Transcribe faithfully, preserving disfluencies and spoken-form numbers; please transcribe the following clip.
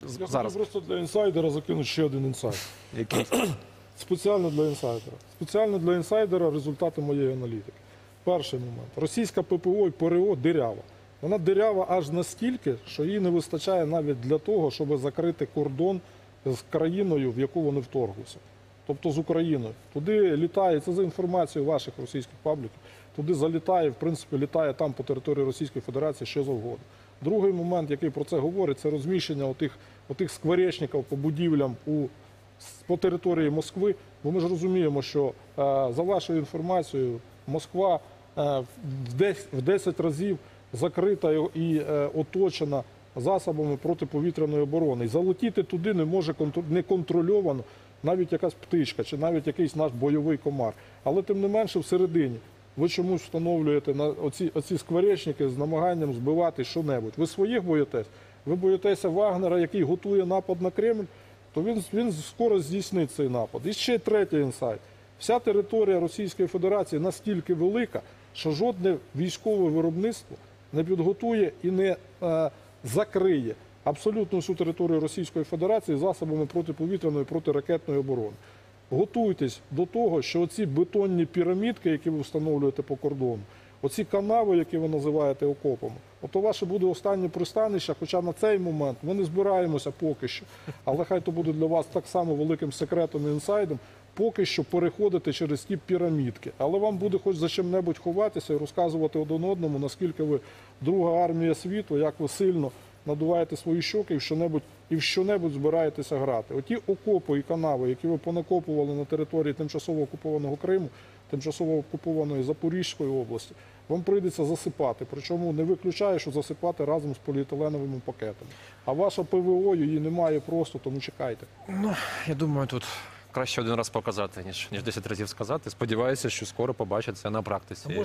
Я зараз? хочу просто для інсайдера закинути ще один інсайд. Який? Спеціально для інсайдера. Спеціально для інсайдера результати моєї аналітики. Перший момент. Російська ППО і ПРО дирява. Вона дирява аж настільки, що їй не вистачає навіть для того, щоб закрити кордон з країною, в яку вони вторглися. Тобто з Україною. Туди літає, це за інформацією ваших російських пабліків, туди залітає, в принципі, літає там по території Російської Федерації що завгодно. Другий момент, який про це говорить, це розміщення отих, отих скворечників по будівлям у, по території Москви. Бо ми ж розуміємо, що е, за вашою інформацією, Москва е, в десять разів закрита і е, оточена засобами протиповітряної оборони. І залетіти туди не може неконтрольовано навіть якась птичка чи навіть якийсь наш бойовий комар. Але тим не менше всередині ви чомусь встановлюєте на оці, оці скворечники з намаганням збивати що-небудь. Ви своїх боїтесь? Ви боїтеся Вагнера, який готує напад на Кремль, то він, він скоро здійснить цей напад. І ще третій інсайт. Вся територія Російської Федерації настільки велика, що жодне військове виробництво не підготує і не е, закриє абсолютно всю територію Російської Федерації засобами протиповітряної, протиракетної оборони. Готуйтесь до того, що оці бетонні пірамідки, які ви встановлюєте по кордону, оці канави, які ви називаєте окопами, ото ваше буде останнє пристанище, хоча на цей момент ми не збираємося поки що, але хай то буде для вас так само великим секретом і інсайдом, поки що переходити через ті пірамідки. Але вам буде хоч за чим-небудь ховатися і розказувати один одному, наскільки ви друга армія світу, як ви сильно надуваєте свої щоки і в що-небудь, і в що-небудь збираєтеся грати. Оті окопи і канави, які ви понакопували на території тимчасово окупованого Криму, тимчасово окупованої Запорізької області, вам прийдеться засипати. Причому не виключаю, що засипати разом з поліетиленовими пакетами. А ваша ПВО, її немає просто, тому чекайте. Ну, я думаю, тут краще один раз показати, ніж, ніж десять разів сказати. Сподіваюся, що скоро побачать це на практиці.